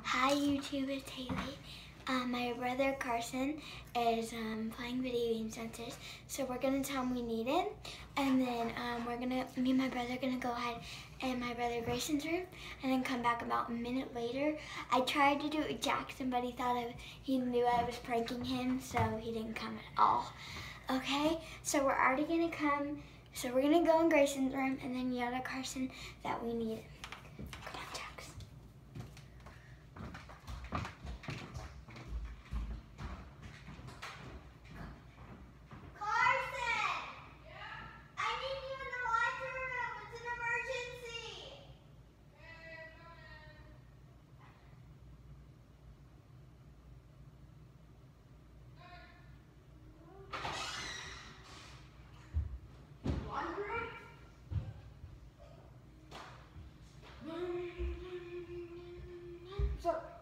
Hi YouTube, it's Haley. My brother Carson is playing video games downstairs, so we're gonna tell him we need it, and then me and my brother are gonna go ahead in my brother Grayson's room, and then come back about a minute later. I tried to do it with Jackson, but he knew I was pranking him, so he didn't come at all. Okay, so we're already gonna come. So we're gonna go in Grayson's room, and then yell at Carson that we need it. Come on, Jackson. So